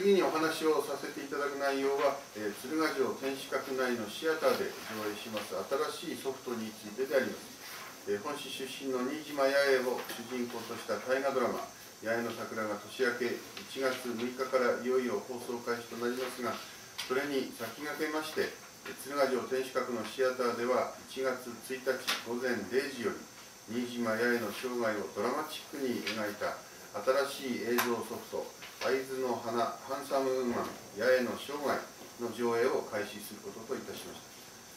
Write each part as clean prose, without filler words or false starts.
次にお話をさせていただく内容は、鶴ヶ城天守閣内のシアターで上映します新しいソフトについてであります。本市出身の新島八重を主人公とした大河ドラマ「八重の桜」が年明け1月6日からいよいよ放送開始となりますが、それに先駆けまして鶴ヶ城天守閣のシアターでは1月1日午前0時より新島八重の生涯をドラマチックに描いた新しい映像ソフト「会津の花ハンサムウーマン八重の生涯」の上映を開始することといたしました。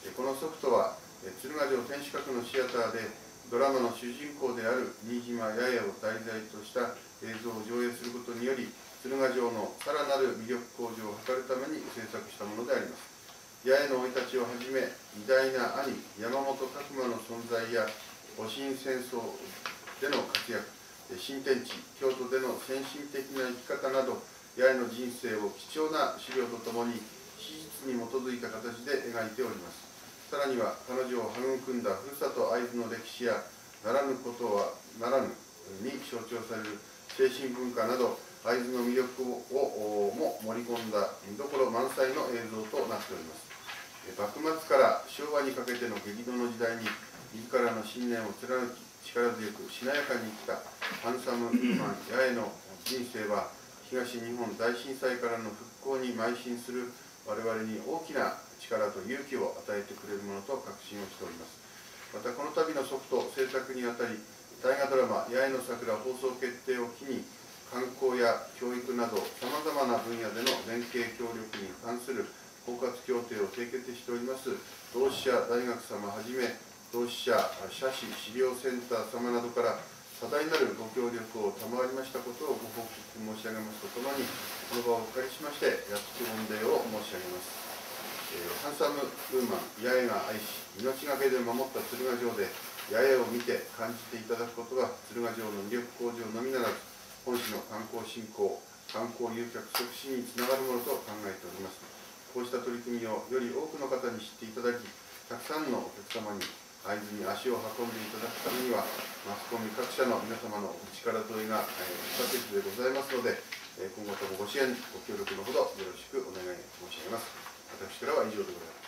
このソフトは鶴ヶ城天守閣のシアターでドラマの主人公である新島八重を題材とした映像を上映することにより、鶴ヶ城のさらなる魅力向上を図るために制作したものであります。八重の生い立ちをはじめ、偉大な兄山本拓馬の存在や戊辰戦争での活躍、新天地京都での先進的な生き方など、八重の人生を貴重な資料とともに史実に基づいた形で描いております。さらには彼女を育んだふるさと会津の歴史やならぬことはならぬに象徴される精神文化など会津の魅力をも盛り込んだ見どころ満載の映像となっております。幕末から昭和にかけての激動の時代に自らの信念を貫き力強くしなやかに生きたハンサムウーマン八重の人生は東日本大震災からの復興に邁進する我々に大きな力と勇気を与えてくれるものと確信をしております。またこの度のソフト制作にあたり、大河ドラマ「八重の桜」放送決定を機に観光や教育などさまざまな分野での連携協力に関する包括協定を締結しております同志社大学様はじめ同志社社史資料センター様などから多大なるご協力を賜りましたことをご報告申し上げますとともに、この場をお借りしましてやつき御礼を申し上げます。ハンサムウーマン八重が愛し命がけで守った鶴ヶ城で八重を見て感じていただくことは鶴ヶ城の魅力向上のみならず本市の観光振興観光誘客促進につながるものと考えております。こうした取り組みをより多くの方に知っていただき、たくさんのお客様に会津に足を運んでいただくためにはマスコミ各社の皆様のお力添えが不可欠でございますので、今後ともご支援ご協力のほどよろしくお願い申し上げます。私からは以上でございます。